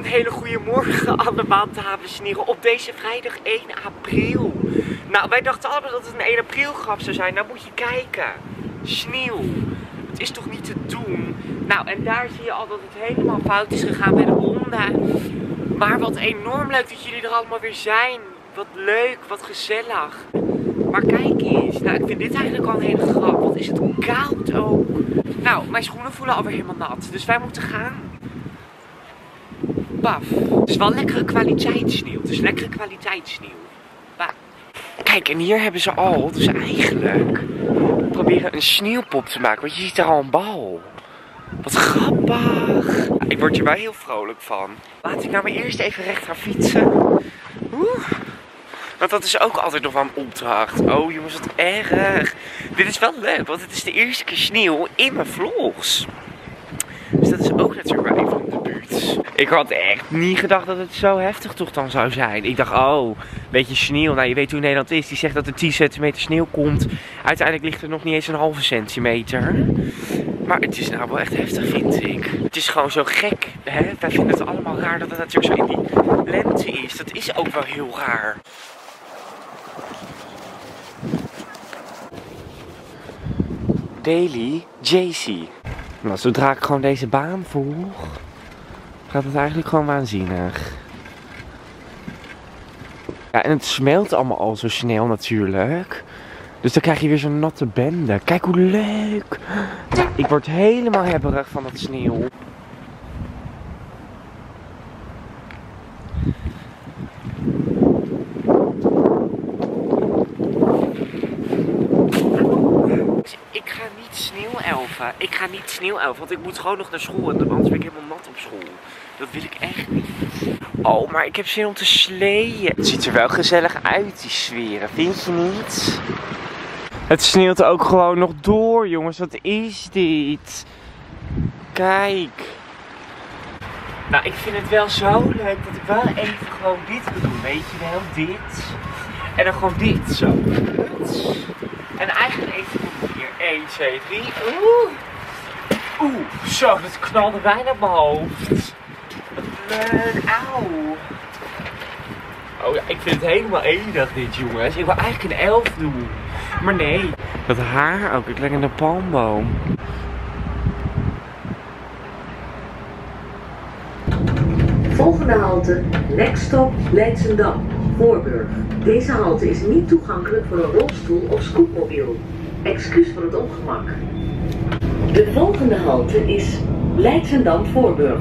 Een hele goede morgen allemaal, dames en heren, op deze vrijdag 1 april. Nou, wij dachten allemaal dat het een 1 april grap zou zijn. Nou moet je kijken. Sneeuw. Het is toch niet te doen? Nou, en daar zie je al dat het helemaal fout is gegaan bij de honden. Maar wat enorm leuk dat jullie er allemaal weer zijn. Wat leuk, wat gezellig. Maar kijk eens. Nou, ik vind dit eigenlijk al een hele grap. Wat is het koud ook. Nou, mijn schoenen voelen alweer helemaal nat. Dus wij moeten gaan. Baf. Het is wel lekkere kwaliteitssneeuw. Het is lekkere kwaliteitssneeuw. Baf. Kijk, en hier hebben ze al, dus eigenlijk proberen een sneeuwpop te maken. Want je ziet er al een bal. Wat grappig. Ik word hier wel heel vrolijk van. Laat ik nou maar eerst even recht gaan fietsen. Want dat is ook altijd nog wel een opdracht. Oh jongens, wat erg. Dit is wel leuk, want het is de eerste keer sneeuw in mijn vlogs. Dus dat is ook natuurlijk wel even op de buurt. Ik had echt niet gedacht dat het zo heftig toch dan zou zijn. Ik dacht, oh, een beetje sneeuw. Nou, je weet hoe Nederland is. Die zegt dat er 10 centimeter sneeuw komt. Uiteindelijk ligt er nog niet eens een halve centimeter. Maar het is nou wel echt heftig, vind ik. Het is gewoon zo gek, hè? Wij vinden het allemaal raar dat het natuurlijk zo in die lente is. Dat is ook wel heel raar. Daily JC. Nou, zodra ik gewoon deze baan volg, gaat het eigenlijk gewoon waanzinnig. Ja, en het smelt allemaal al zo snel natuurlijk. Dus dan krijg je weer zo'n natte bende. Kijk hoe leuk. Ik word helemaal hebberig van het sneeuw. Ik ga niet sneeuwelfen, want ik moet gewoon nog naar school en anders ben ik helemaal nat op school. Dat wil ik echt niet. Oh, maar ik heb zin om te sleeën. Het ziet er wel gezellig uit, die sferen, vind je niet? Het sneeuwt ook gewoon nog door, jongens. Wat is dit? Kijk. Nou, ik vind het wel zo leuk dat ik wel even gewoon dit wil doen, weet je wel? Dit. En dan gewoon dit, zo. En eigenlijk even hier 1, 2, 3. Oeh, zo, dat knalde bijna op mijn hoofd. Wat leuk, auw. Oh ja, ik vind het helemaal enig dit, jongens. Ik wil eigenlijk een 11 doen. Maar nee. Dat haar ook, ik lijk in de palmboom. Volgende halte, Next Stop Leidschendam, Voorburg. Deze halte is niet toegankelijk voor een rolstoel of scootmobiel. Excuus voor het ongemak. De volgende halte is Leidschendam Voorburg.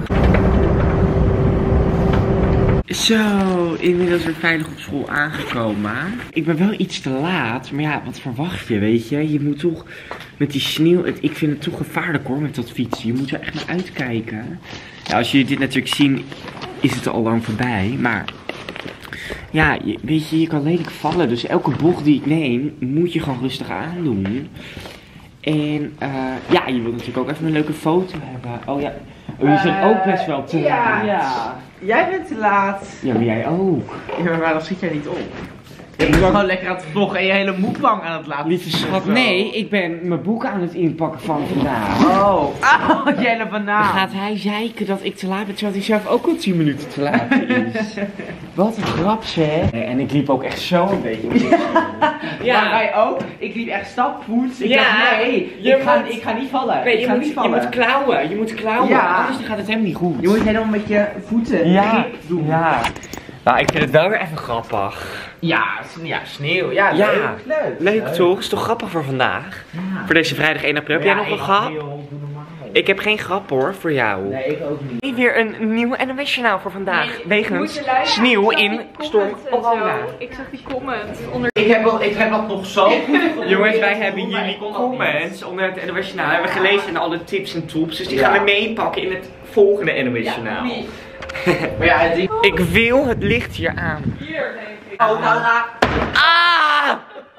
Zo, inmiddels weer veilig op school aangekomen. Ik ben wel iets te laat, maar ja, wat verwacht je, weet je? Je moet toch met die sneeuw, ik vind het toch gevaarlijk hoor, met dat fietsen. Je moet er echt naar uitkijken. Ja, als jullie dit natuurlijk zien, is het al lang voorbij, maar ja, weet je, je kan lelijk vallen. Dus elke bocht die ik neem, moet je gewoon rustig aandoen. En ja, je wilt natuurlijk ook even een leuke foto hebben. Oh ja, jullie zijn ook best wel te laat. Ja, jij bent te laat. Ja, maar jij ook. Ja, maar waarom schiet jij niet op? Je bent gewoon lekker aan het vloggen en je hele moekbang aan het laten. Lieve schat, nee, ik ben mijn boeken aan het inpakken van vandaag. Oh, jelle banaan. Dan gaat hij zeiken dat ik te laat ben, terwijl hij zelf ook al 10 minuten te laat is. Wat een grap zeg. En ik liep ook echt zo een beetje. Ja, maar wij ook. Ik liep echt stapvoets. Ik dacht, nee, ik ga niet vallen. Nee, je moet klauwen. Je moet klauwen. Ja. Anders dan gaat het helemaal niet goed. Je moet helemaal met je voeten grip doen. Ja. Nou, ik vind het wel weer even grappig. Ja, sneeuw. Ja, leuk. Leuk toch? Is toch grappig voor vandaag? Ja. Voor deze vrijdag 1 april. Heb jij nog een grap? Ik heb geen grap hoor, voor jou. Nee, ik ook niet. Weer een nieuw NOS-journaal voor vandaag. Wegens sneeuw in storm Corona. Ik zag die comment onder. Ik heb dat nog zo goed. Jongens, wij hebben jullie comments onder het NOS-journaal. Hebben we gelezen en alle tips en tools. Dus die gaan we meepakken in het volgende NOS-journaal. Ja, maar ja, ik wil het licht hier aan. Hier, denk ik. Ah!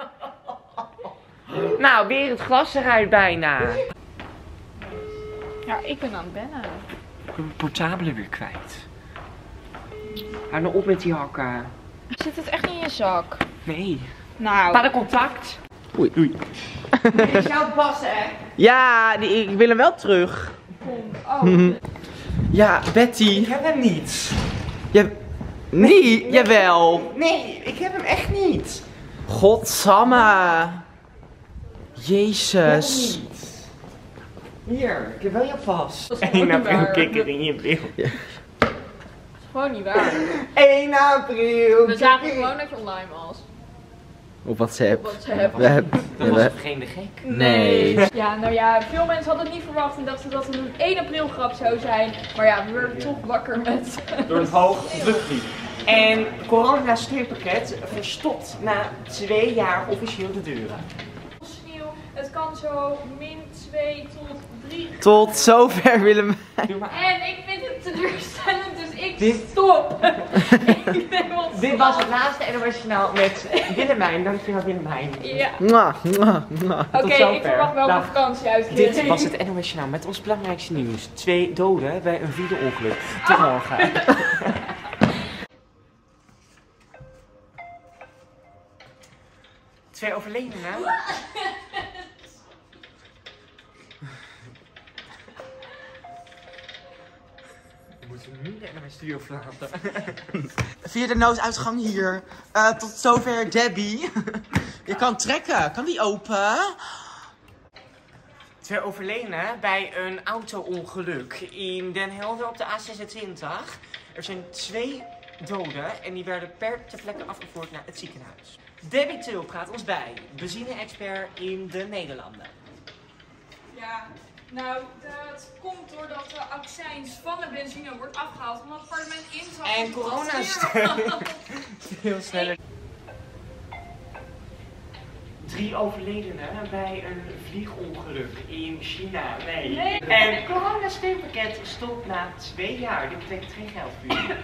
Nou, weer het glas eruit bijna. Ja, ik ben aan het bennen. Ik ben mijn portabele weer kwijt. Hou nou op met die hakken. Zit het echt in je zak? Nee. Nou. Pas de contact. Oei, oei. Is jouw pas, hè? Ja, ik wil hem wel terug. Oh. Ja, Betty. Ik heb hem niet. Nee, jawel. Nee, ik heb hem echt niet. Godsamme. Jezus. Hier, ik heb wel je vast. Dat is gewoon niet waar. kikker in je bril. Dat is gewoon niet waar. 1 april. We zagen gewoon dat je online was. Op WhatsApp. Op WhatsApp. Dat was toch geen de gek? Nee. Ja, nou ja, veel mensen hadden het niet verwacht en dachten dat het een 1 april grap zou zijn. Maar ja, we werden toch wakker met... Door het hoge drukvlieg. En corona steunpakket verstopt na 2 jaar officieel de deuren. Sneeuw, het kan zo min 2 tot 3. Tot zover Willemijn. Doe maar. En ik vind het teleurstellend, dus ik stop. Ik ben wel Dit was het laatste NOS-journaal met Willemijn. Dankjewel Willemijn. Ja. Mwah, mwah, mwah. Oké, zover. ik verwacht wel een Dag. vakantieuitkering. Dit was het NOS-journaal met ons belangrijkste nieuws. 2 doden bij een 4e ongeluk. Tot morgen. 2 overledenen. We moeten nu naar mijn studio verlaten. Via de nooduitgang hier. Tot zover Debbie. Je kan trekken. Kan die open? 2 overledenen bij een auto-ongeluk in Den Helder op de A26. Er zijn 2 doden en die werden ter plekke afgevoerd naar het ziekenhuis. Debbie Til praat ons bij, benzine-expert in de Nederlanden. Ja, nou, dat komt doordat de accijns van de benzine wordt afgehaald omdat het parlement inzet. En corona veel sneller. 3 overledenen bij een vliegongeluk in China. Nee. En het coronasteunpakket stopt na 2 jaar. Dit betekent geen geld voor jullie.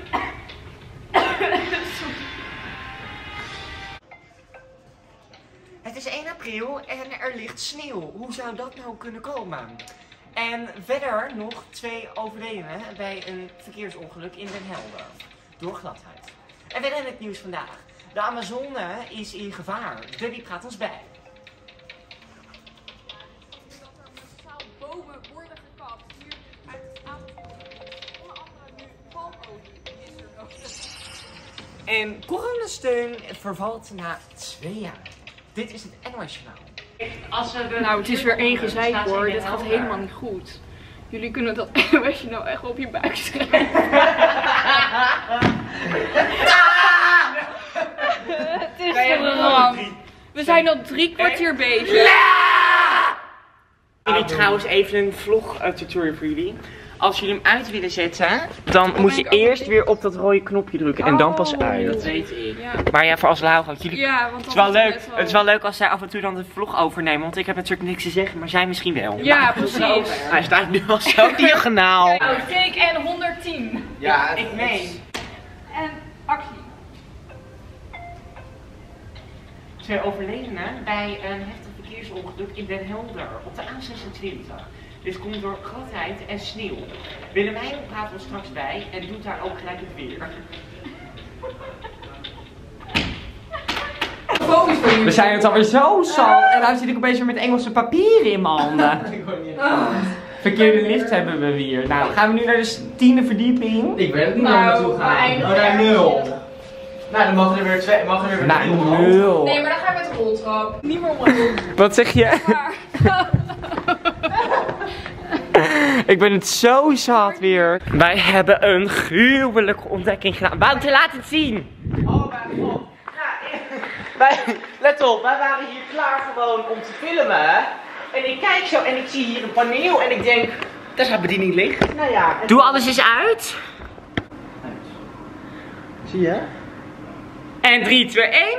Het is 1 april en er ligt sneeuw. Hoe zou dat nou kunnen komen? En verder nog 2 overledenen bij een verkeersongeluk in Den Helder. Door gladheid. En verder in het nieuws vandaag. De Amazone is in gevaar. Debbie praat ons bij. Dat er massaal bomen worden gekapt. Hier uit het aantal, onder andere nu palmolie is er nodig. En coronasteun vervalt na 2 jaar. Dit is het NOS-journaal. Nou, het is weer één gezeik hoor. Dit gaat helemaal niet goed. Jullie kunnen dat NOS nou echt op je buik schrijven. Het is een ramp. We zijn al 3 kwartier bezig. Jullie trouwens even een vlog tutorial voor jullie. Als jullie hem uit willen zetten, dan moet je eerst weer op dat rode knopje drukken en dan pas uit. Dat weet ik. Ja. Maar ja, voor als Lau gaat jullie. Ja, want Het is wel leuk. Het is wel leuk als zij af en toe dan de vlog overnemen, want ik heb natuurlijk niks te zeggen, maar zij misschien wel. Ja, precies. Hij staat nu al zo diagonaal. Take en 110. Ja, Ik meen. En actie. 2 overledenen bij een heftig verkeersongeluk in Den Helder op de A26. Dit komt door gladheid en sneeuw. Willemijn praat ons straks bij en doet daar ook gelijk het weer. We zijn het alweer zo zat. En nou zit ik opeens weer met Engelse papieren in mijn handen. Verkeerde lift hebben we weer. Nou, gaan we nu naar de 10e verdieping? Ik weet het niet waar we naartoe gaan. Naar 0. Nou, dan mogen er weer 2. Mogen er weer Naar 3 omhoog. 0. Nee, maar dan ga ik met de roltrap. Niet meer omhoog. Wat zeg je? Ik ben het zo zat weer. Wij hebben een gruwelijke ontdekking gedaan. Wouter, laat het zien. Oh mijn god. Let op, wij waren hier klaar gewoon om te filmen. En ik kijk zo en ik zie hier een paneel en ik denk, daar zou bediening liggen. Nou ja. Doe alles eens uit. Zie je? En 3, 2, 1.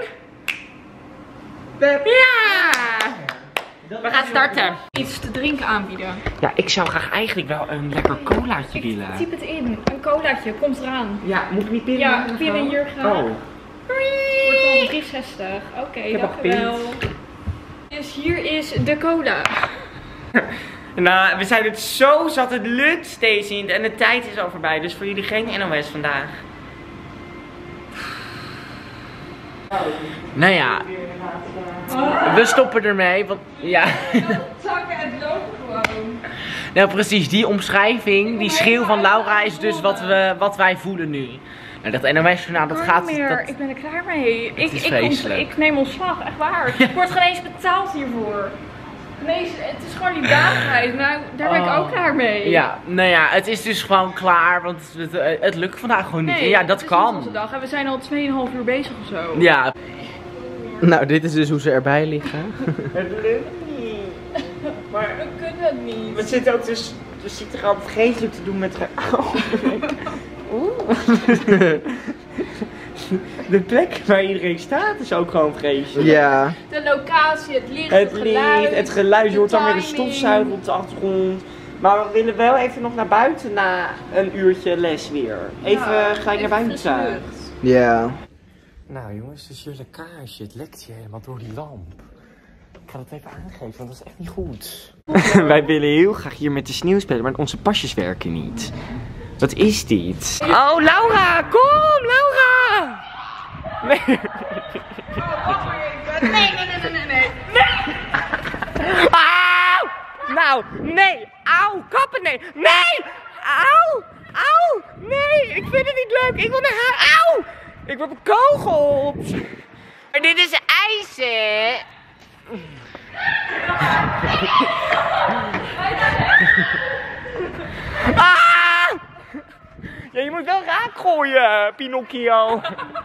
Pep. Ja! We gaan starten. Iets te drinken aanbieden. Ja, ik zou graag eigenlijk wel een lekker colaatje willen. Typ het in. Een colaatje. Komt eraan. Ja, moet ik niet pinnen? Ja, pinnen hier graag. Oh. Wordt dan 3,60. Oké, dankjewel. Dus hier is de cola. Nou, we zijn het zo zat, het lukt steeds niet en de tijd is al voorbij. Dus voor jullie geen NOS vandaag. Nou ja, we stoppen ermee, want ja. Zakken en lopen gewoon. Nou precies, die omschrijving, die schreeuw van Laura is dus wat wij voelen nu. Nou, dat NOS-journaal, dat gaat... Ik ben er klaar mee. Vreselijk. Ik neem ontslag, echt waar. Ik word geen eens betaald hiervoor. Nee, het is gewoon die daagheid. Nou, daar ben ik ook klaar mee. Ja, nou ja, het is dus gewoon klaar, want het lukt vandaag gewoon niet. Nee, Ja, dat het is kan. niet onze dag en we zijn al 2,5 uur bezig of zo. Ja. Nou, dit is dus hoe ze erbij liggen. Het lukt niet. Maar We kunnen het niet. we zitten ook dus... We zitten gewoon vreselijk te doen met... De plek waar iedereen staat is ook gewoon vreselijk. Ja. De locatie, het licht, Het geluid, je hoort dan weer de timing. stofzuiger op de achtergrond. Maar we willen wel even nog naar buiten na een uurtje les weer. Even gelijk naar buiten. Ja. Nou jongens, dus jullie kaarsje, het lekt hier helemaal door die lamp. Ik ga dat even aangeven, want dat is echt niet goed. Wij willen heel graag hier met de sneeuw spelen, maar onze pasjes werken niet. Wat is dit? Oh, Laura! Kom, Laura! Nee. Nee. Auw! Nou, nee! Auw! Kappen, nee! Nee! Auw! Auw! Nee! Ik vind het niet leuk! Ik wil naar huis! Auw! Ik word bekogeld! Maar dit is ijs, hè? Ah! Ja, je moet wel raak gooien, Pinocchio.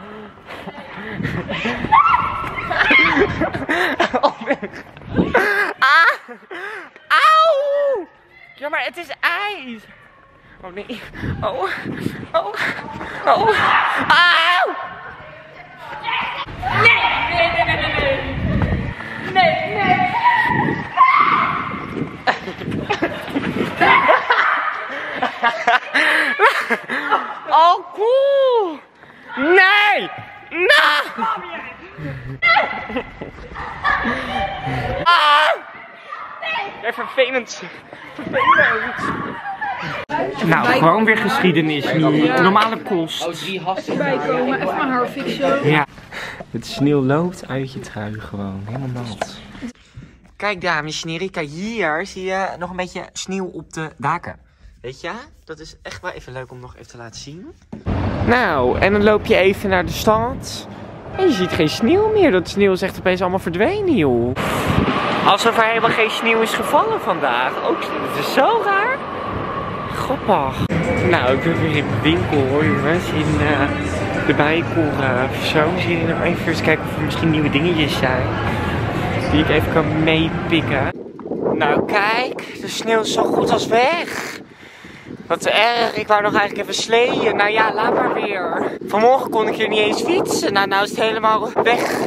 Ah! Auw! Ja, maar het is ijs. Oh nee. Oh. Oh. Oh. Auw! Nee. Oh, cool! Nee! Nou! Ah! Ja, vervelend. Nou, gewoon weer geschiedenis nu. Normale kost. Bijkomen, even mijn haar fixen. Ja. Het sneeuw loopt uit je trui gewoon. Helemaal nat. Kijk dames en heren, kijk hier zie je nog een beetje sneeuw op de daken. Weet je? Dat is echt wel even leuk om nog even te laten zien. Nou, en dan loop je even naar de stad. En je ziet geen sneeuw meer. Dat sneeuw is echt opeens allemaal verdwenen, joh. Alsof er helemaal geen sneeuw is gevallen vandaag. Ook, dat is zo raar. Grappig. Nou, ik ben weer in de winkel hoor jongens. In de Bijenkorf of zo. Dus hier nog even eens kijken of er misschien nieuwe dingetjes zijn. Die ik even kan meepikken. Nou kijk, de sneeuw is zo goed als weg. Wat erg, ik wou nog eigenlijk even sleeën. Nou ja, laat maar weer. Vanmorgen kon ik hier niet eens fietsen. Nou is het helemaal weg.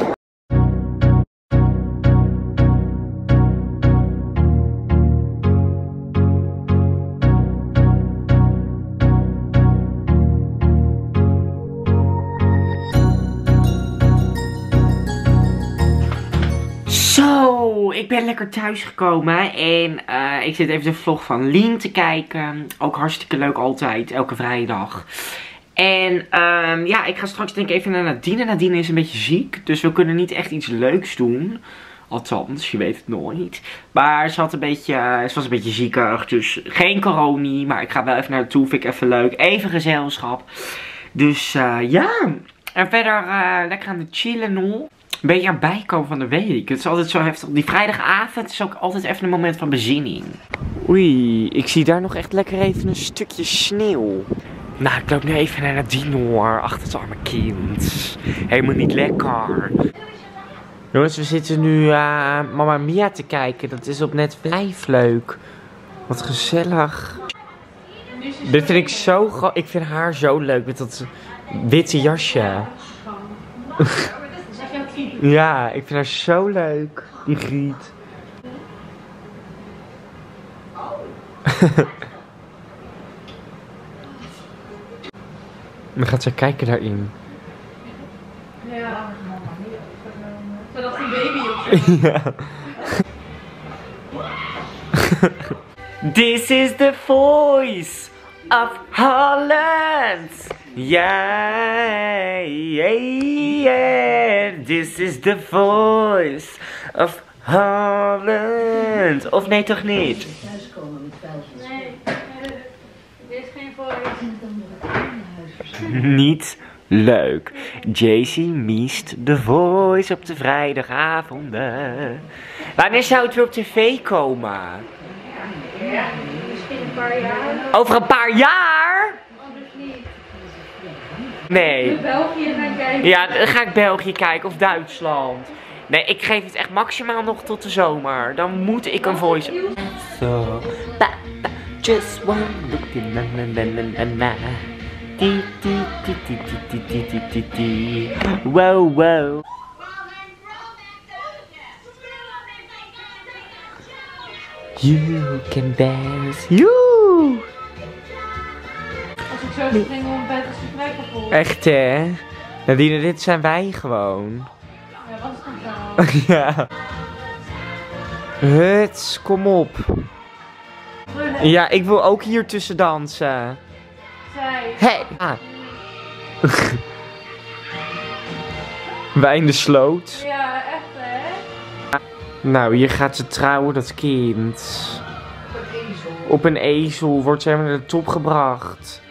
Zo, ik ben lekker thuis gekomen en ik zit even de vlog van Lien te kijken. Ook hartstikke leuk altijd, elke vrijdag. En ja, ik ga straks denk ik even naar Nadine. Nadine is een beetje ziek, dus we kunnen niet echt iets leuks doen. Althans, je weet het nooit. Maar ze was een beetje ziekig, dus geen corona. Maar ik ga wel even naartoe, vind ik even leuk. Even gezelschap. Dus ja, en verder lekker aan het chillen nog. Een beetje aan het bijkomen van de week. Het is altijd zo heftig. Die vrijdagavond is ook altijd even een moment van bezinning. Oei, ik zie daar nog echt lekker even een stukje sneeuw. Nou, ik loop nu even naar Nadine hoor. Achter het arme kind. Helemaal niet lekker. Jongens, we zitten nu Mamma Mia te kijken. Dat is op Netflix leuk. Wat gezellig. Dit vind ik zo grappig. Ik vind haar zo leuk met dat witte jasje. Ja, ik vind haar zo leuk. Die Griet. Dan gaat ze kijken daarin. Ja. Zou dat een baby of zo? Ja. This is the voice of Holland. Yeah, yeah, yeah. This is the voice of Holland. Of nee, toch niet? Thuiskomen met vuiltjes. niet leuk. JC mist The Voice op de vrijdagavonden. Wanneer zou het weer op tv komen? Ja, misschien een paar jaar. Over een paar jaar? Anders niet. Nee. België gaan kijken. Ja, dan ga ik België kijken of Duitsland. Nee, ik geef het echt maximaal nog tot de zomer. Dan moet ik een voice. So, just one look in na. Wow, wow. You can dance. You. Als ik zo spring om bed, is het vrij kapot. Echt hè? Nadine, dit zijn wij gewoon. Ja, wat is dat nou? Ja. Huts, kom op. Ja, ik wil ook hier tussen dansen. Zij. Hey! Ah. Wij in de sloot. Ja, echt hè? Nou, hier gaat ze trouwen, dat kind. Op een ezel wordt ze helemaal naar de top gebracht.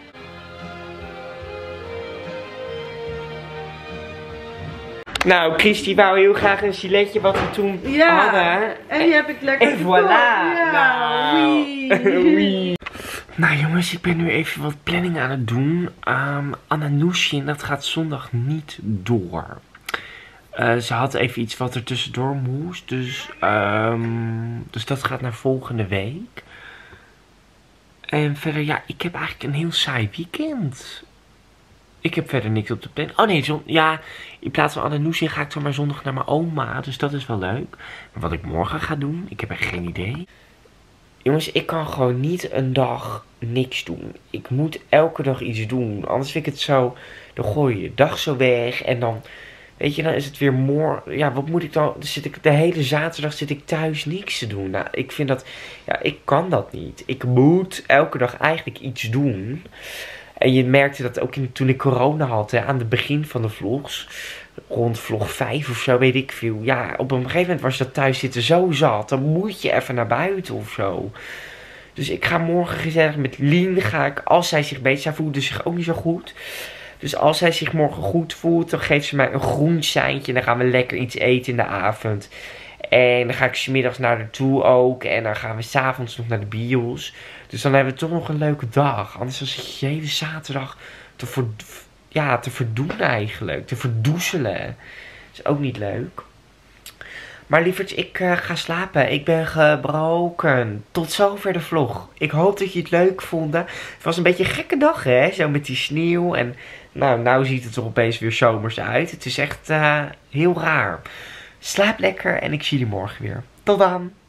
Nou, Christy wou heel graag een giletje wat we toen hadden. En die heb ik lekker En voilà! gekocht. Ja, Nou. wee. Wee. Nou jongens, ik ben nu even wat planning aan het doen. Ananushin, dat gaat zondag niet door. Ze had even iets wat er tussendoor moest. Dus dat gaat naar volgende week. En verder, ja, ik heb eigenlijk een heel saai weekend. Ik heb verder niks op de planning. Oh nee, ja, in plaats van Ananushin ga ik dan maar zondag naar mijn oma. Dus dat is wel leuk. Maar wat ik morgen ga doen, ik heb echt geen idee. Jongens, ik kan gewoon niet een dag niks doen. Ik moet elke dag iets doen. Anders vind ik het zo, dan gooi je je dag zo weg. En dan, weet je, dan is het weer morgen. Ja, wat moet ik dan? Dan zit ik de hele zaterdag zit ik thuis niks te doen. Nou, ik vind dat, ja, ik kan dat niet. Ik moet elke dag eigenlijk iets doen. En je merkte dat ook toen ik corona had, hè, aan het begin van de vlogs. Rond vlog 5 of zo, weet ik veel. Ja, op een gegeven moment was dat thuis zitten zo zat. Dan moet je even naar buiten of zo. Dus ik ga morgen gezellig met Lien. Als zij zich beter, zij voelde zich ook niet zo goed. Dus als zij zich morgen goed voelt, dan geeft ze mij een groen seintje. Dan gaan we lekker iets eten in de avond. En dan ga ik 's middags naar haar toe ook. En dan gaan we 's avonds nog naar de bios. Dus dan hebben we toch nog een leuke dag. Anders dan zit je de hele zaterdag te verdoen eigenlijk. Te verdoezelen. Is ook niet leuk. Maar lieverds, ik ga slapen. Ik ben gebroken. Tot zover de vlog. Ik hoop dat je het leuk vond. Het was een beetje een gekke dag, hè. Zo met die sneeuw. En nou ziet het er opeens weer zomers uit. Het is echt heel raar. Slaap lekker en ik zie jullie morgen weer. Tot dan.